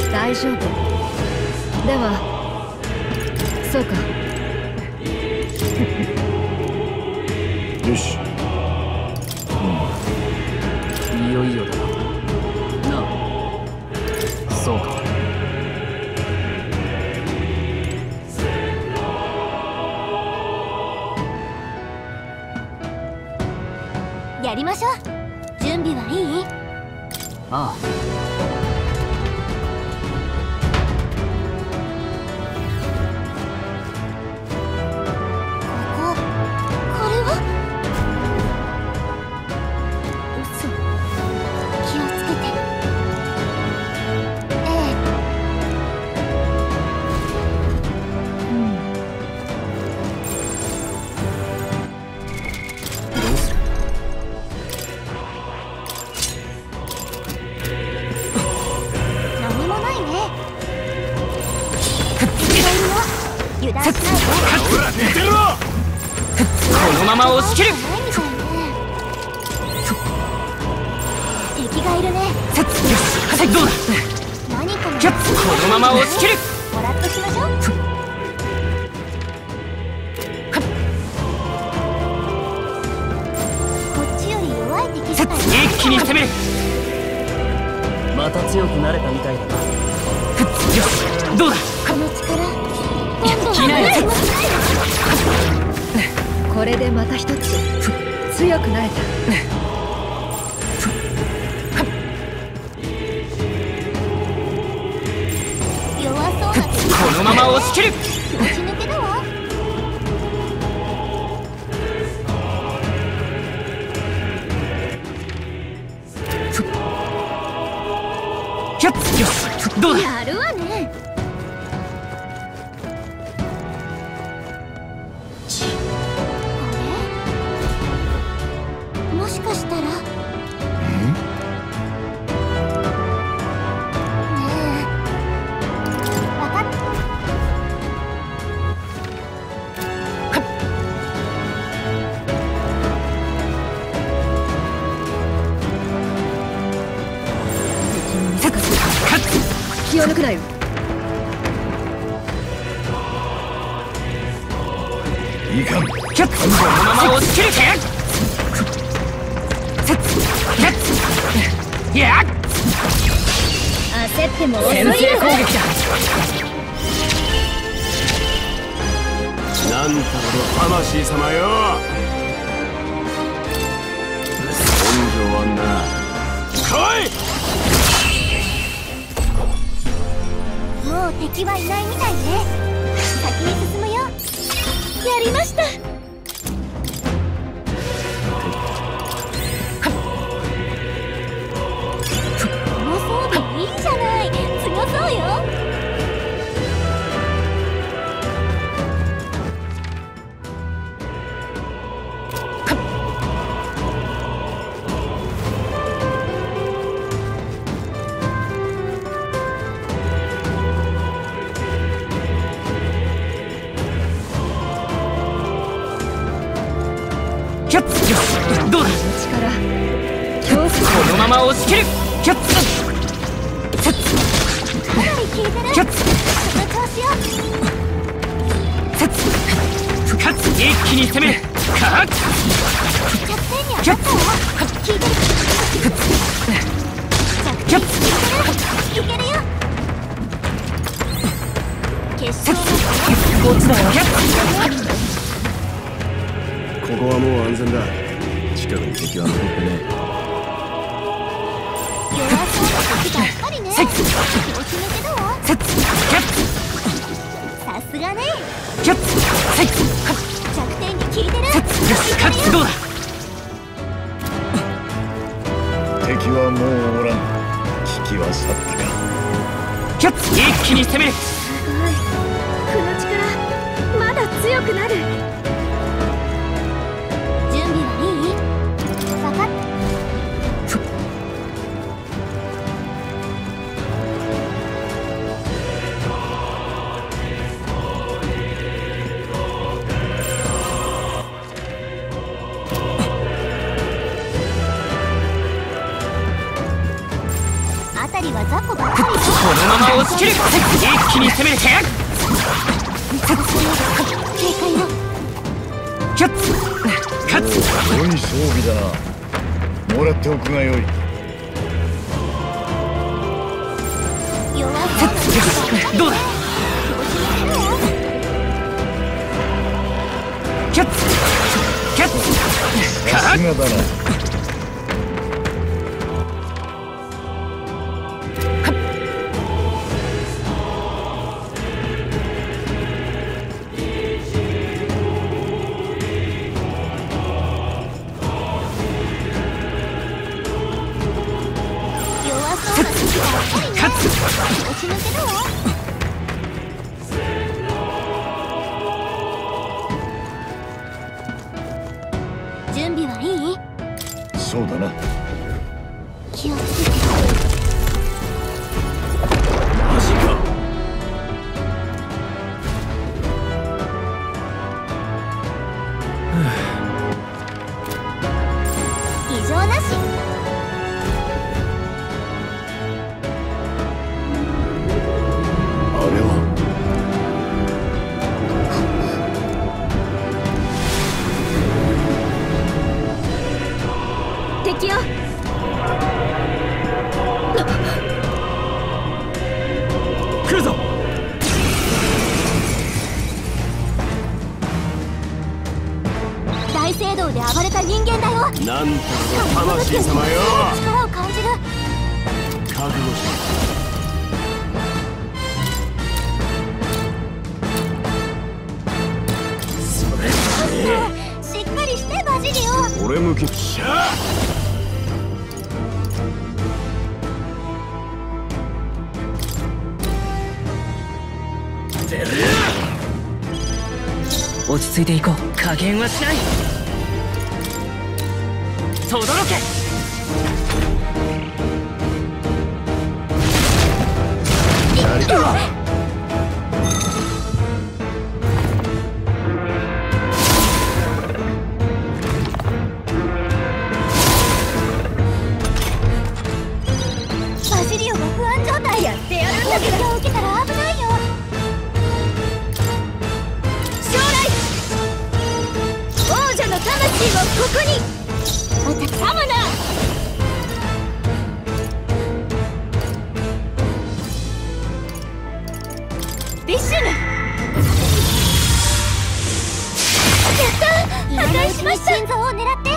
Speaker 1: 大丈夫。ではそうか。
Speaker 8: よし。
Speaker 2: いよいよだな。そうか。
Speaker 5: やりましょう。準備はいい？
Speaker 2: ああ。
Speaker 7: このまま押し切る。
Speaker 5: 敵がいるね。
Speaker 7: よし、どうだ。
Speaker 5: 何か
Speaker 7: このまま押し切る。
Speaker 5: もらっとしましょう。こっちより弱い敵じゃない。
Speaker 7: 一気に攻める。
Speaker 2: また強くなれたみたいだな。
Speaker 7: よし、どうだ。
Speaker 5: この力
Speaker 7: 気ない。
Speaker 1: これでまた一つ強くなれた。
Speaker 5: 弱そうな敵。
Speaker 7: このまま押し切る。
Speaker 5: 気持ち抜けだわ。
Speaker 7: よし、どうだ。
Speaker 5: やるわね。もしかしたら。ねえ、わかっ。
Speaker 1: 気を抜くなよ。
Speaker 8: いかん。
Speaker 7: このまま押し切る。やっ、
Speaker 4: 焦っても遅いよ。
Speaker 7: 先制攻撃だ。
Speaker 6: なんたらの魂様よ。根性あんな。来い。
Speaker 5: もう敵はいないみたいね。先に進むよ。やりました。いいじゃない、強そうよ。
Speaker 7: どうだ。このまま押し切る。
Speaker 5: かなり効いてる。その調子よ。
Speaker 7: 一気に攻める。
Speaker 5: 弱点に当たったわ。効いてる。いけるよ。決勝
Speaker 7: こっちだよ。
Speaker 6: ここはもう安全だ。近くに敵は残ってね。
Speaker 5: 弱そうな敵ばっかりね。気持ち抜けだわ。さすがね。弱点に効いてる。
Speaker 7: どうだ。
Speaker 8: 敵はもうおらん。危機は去ったか。
Speaker 7: 一気に攻める。
Speaker 4: すごい。この力まだ強くなる。
Speaker 5: 準備はいい？分かった。辺りは雑魚ばっかりよ。
Speaker 7: このまま気をつける。一気に攻めて。
Speaker 5: 警戒を。
Speaker 7: キャッツカッツ。
Speaker 8: 良い装備だな。もらっておくがよい。
Speaker 7: どうだ。キャッツキャッツ。
Speaker 8: さすがだな。
Speaker 5: 準備はいい？
Speaker 8: そうだな。
Speaker 5: 気をつけて。
Speaker 8: マジか。
Speaker 5: 異常なし。
Speaker 8: あれは
Speaker 4: 敵よ。
Speaker 2: 来るぞ。
Speaker 5: 大聖堂で暴れた人間だよ。
Speaker 6: なんとか魂様よ。
Speaker 5: 力を感じる。
Speaker 6: 覚悟し
Speaker 5: しっかりしてバジリオ。
Speaker 6: 俺向きしゃあ。
Speaker 7: 落ち着いていこう。加減はしない。とどろけ。
Speaker 5: バジリオが不安状態。やってやるんだけど。攻撃を受けたら危ないよ。
Speaker 4: 将来王者の魂をここに。サマナビッシュヌ。やったー。破壊しました。
Speaker 5: 心臓を狙って。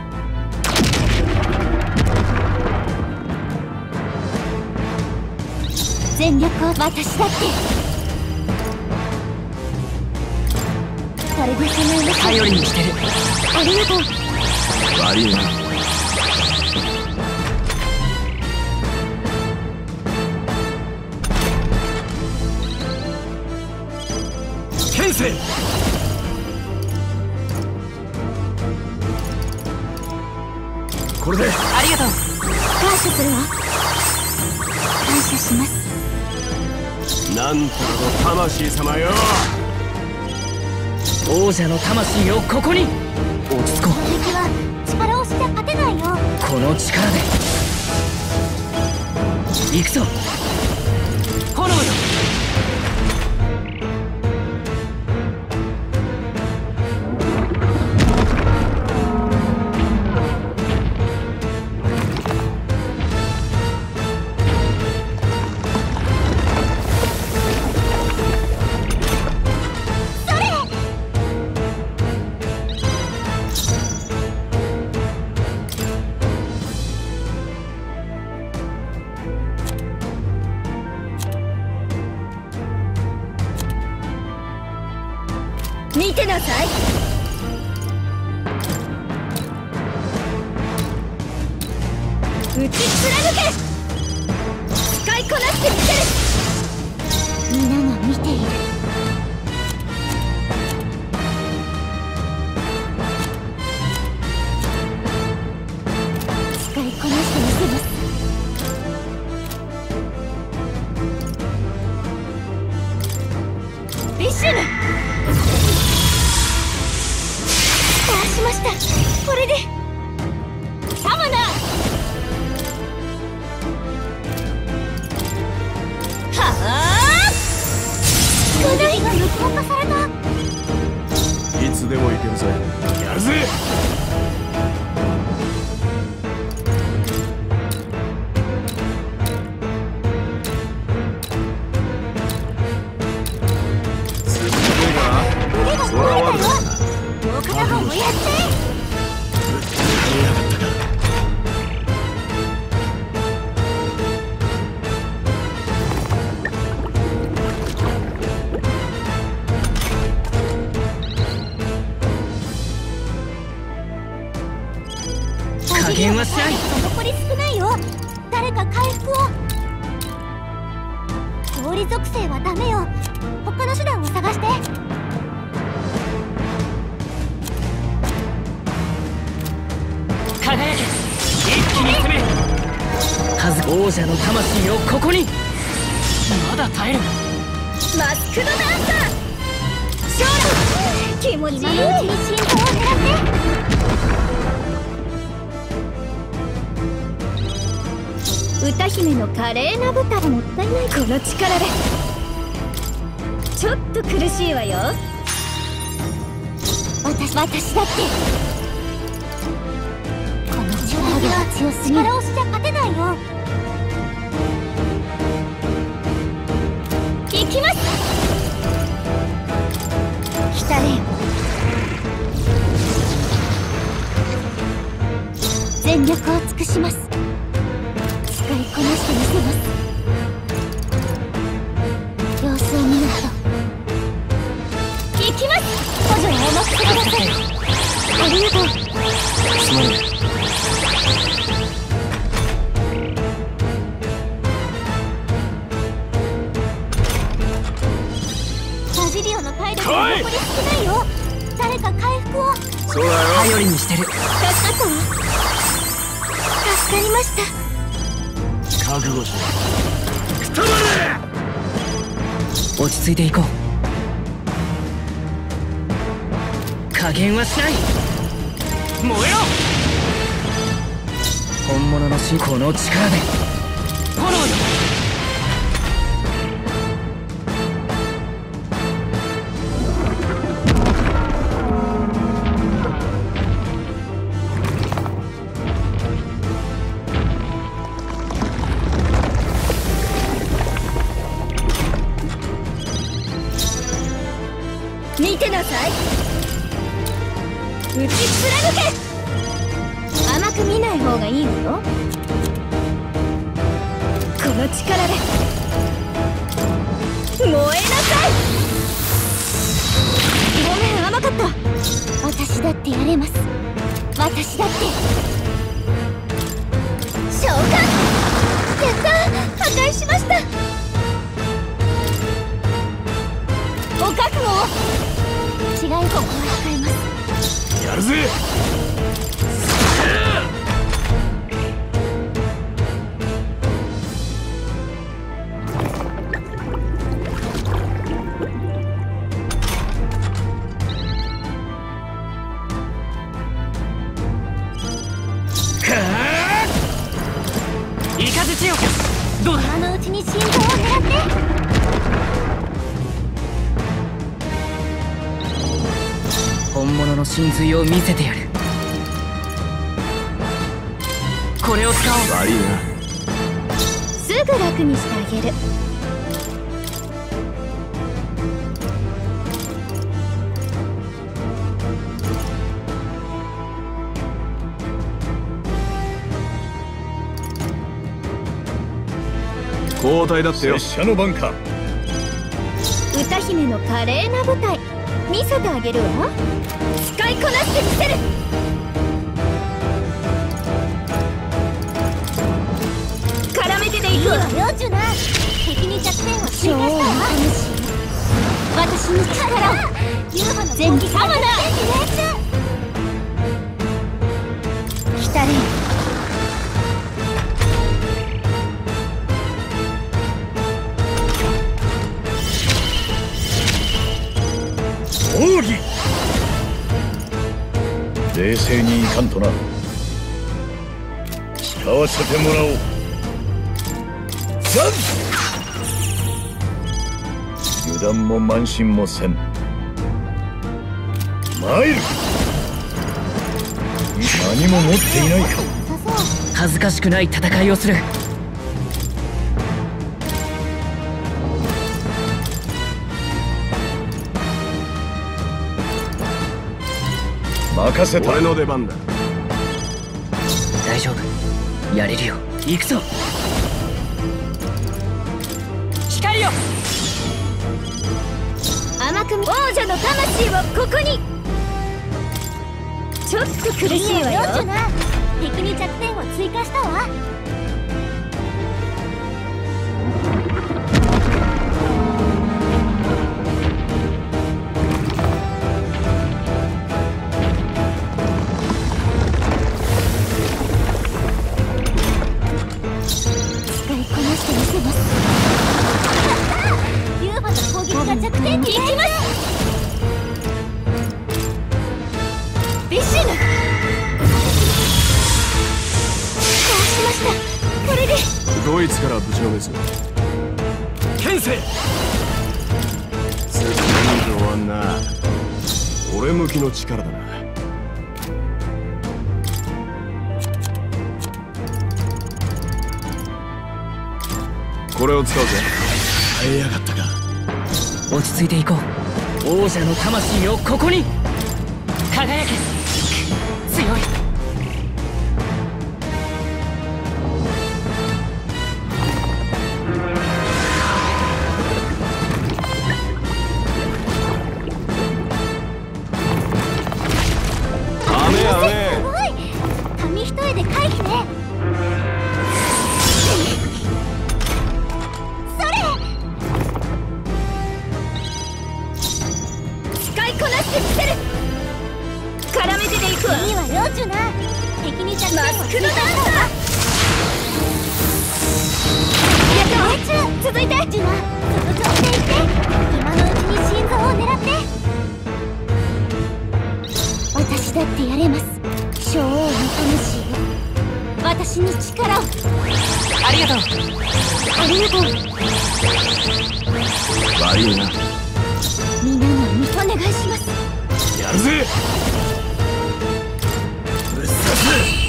Speaker 5: 全力を。私だってこれでその動き
Speaker 7: 頼りにしてる。
Speaker 5: ありがとう。
Speaker 6: 悪いな。
Speaker 2: 牽制。
Speaker 6: これで
Speaker 7: ありがとう。
Speaker 5: 感謝するわ。感謝します。
Speaker 6: なんとか魂様よ。
Speaker 7: 王者の魂をここに。落ち着こう。
Speaker 5: 敵は力押しじゃ勝てないよ。
Speaker 7: この力で行くぞ。炎よ。
Speaker 4: 見てなさい。打ち貫け。使いこなしてみせる。
Speaker 5: 皆が見ている。使いこなしてみせます。
Speaker 4: ビッシュヌ。しました。これでサマナー。は
Speaker 5: 空撃が無効化された。
Speaker 6: いつでも行けるぜ。やるぜ。
Speaker 5: 腕が壊れたよ。もう片方もやって。
Speaker 7: 加減はしない。
Speaker 5: 残り少ないよ。誰か回復を。氷属性はダメよ。他の手段を探して。
Speaker 7: 輝け、一気に攻める。王者の魂をここに。まだ耐える。
Speaker 4: マスクドダンサーショーラ、気持ちいい。
Speaker 5: 今のうちに心臓を狙って。
Speaker 4: 歌姫の華麗な舞台、もったいない。この力でちょっと苦しいわよ。
Speaker 5: 私だってこの力が強すぎる。力押しじゃ勝てないよ。
Speaker 4: 行きます。
Speaker 5: 来たれよ。全力を尽くします。使いこなしてみせます。様子を見ないと。
Speaker 4: 行きます。
Speaker 5: 補助をお任せください。ありがとう。
Speaker 2: すまない。
Speaker 5: バジリオのパイロットが残り少ないよ。誰か回復を。
Speaker 6: そうだよ。
Speaker 7: 頼りにしてる。
Speaker 5: 助かったわ。助かりました。
Speaker 6: 覚悟しろ。くたばれ。
Speaker 7: 落ち着いていこう。加減はしない。燃えろ。本物のこの力で炎よ。
Speaker 4: 見てなさい。打ち貫け。甘く見ない方がいいわよ。この力で燃えなさい。ごめん、甘かった。
Speaker 5: 私だってやれます。私だって。
Speaker 4: 召喚。やったー、破壊しました。お覚悟を。
Speaker 5: 違いここは使えます。
Speaker 6: やるぜ。
Speaker 7: イカズチよ。どうだ。
Speaker 5: 今のうちに心臓を狙って。
Speaker 7: 本物の神髄を見せてやる。これを使おう。
Speaker 6: 悪いな。
Speaker 4: すぐ楽にしてあげる。
Speaker 6: 交代だってよ。
Speaker 8: 拙者の番か。
Speaker 4: 歌姫の華麗な舞台見せてあげるわ。使いこなしてみせる。絡めてでいくわ。
Speaker 5: いいわよ、ジュナ。敵に弱点を追加したわ。私に力を。UFO の全部サマだ。来たれ。
Speaker 8: 奥義。冷静にいかんとな。使わせてもらおう。ザン。 断も慢心もせん。参る。何も持っていないか。
Speaker 7: 恥ずかしくない戦いをする。
Speaker 8: 任せた。
Speaker 6: 俺の出番だ。
Speaker 7: 大丈夫、やれるよ。行くぞ。光よ、
Speaker 4: 甘く王者の魂をここに。ちょっと苦しいわよ。
Speaker 5: 敵に弱点を追加したわ。使いこなしてみせます。ユーファの攻撃が弱点に行きます。
Speaker 4: ビシーヌ、これで
Speaker 6: ドイツからぶちのめす。
Speaker 2: 剣聖。
Speaker 6: 責任上はな、俺向きの力だな。これを使うぜ。
Speaker 2: 耐えやがったか。
Speaker 7: 落ち着いていこう。王者の魂をここに。輝け、強い。
Speaker 5: 紙一重で回避ね。それ。
Speaker 4: 使いこなしてみせる。絡めてでいくわ。
Speaker 5: いいわよジュナ。敵に弱点を
Speaker 4: マスクのダンサー。やった。続いて
Speaker 5: ジュナ、その調子でいって。今のうちに心臓を狙って。私だってやれます。小王の魂を、私に力を。
Speaker 7: ありがとう。
Speaker 5: ありがとう。
Speaker 6: 悪いな。
Speaker 5: 皆にお願いします。
Speaker 2: やるぜ。ぶっ刺す。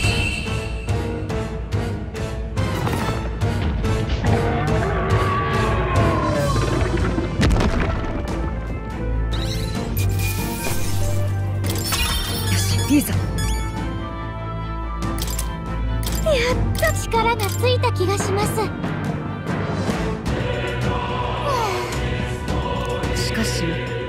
Speaker 1: いいぞ。
Speaker 5: やっと力がついた気がします。
Speaker 1: しかし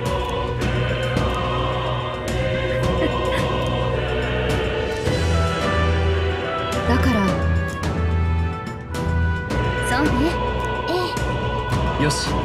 Speaker 1: だから
Speaker 5: そうね。ええ。
Speaker 2: よし。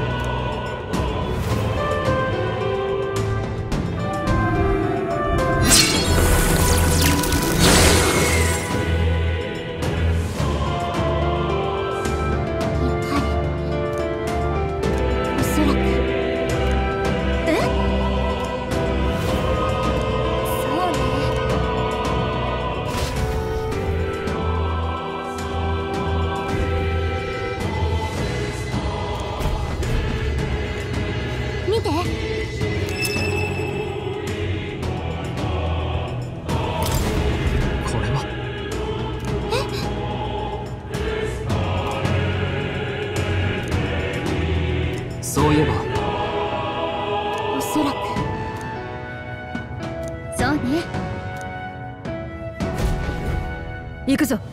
Speaker 5: 見て。
Speaker 2: これは。そういえば。
Speaker 5: おそらく。そうね。
Speaker 1: 行くぞ。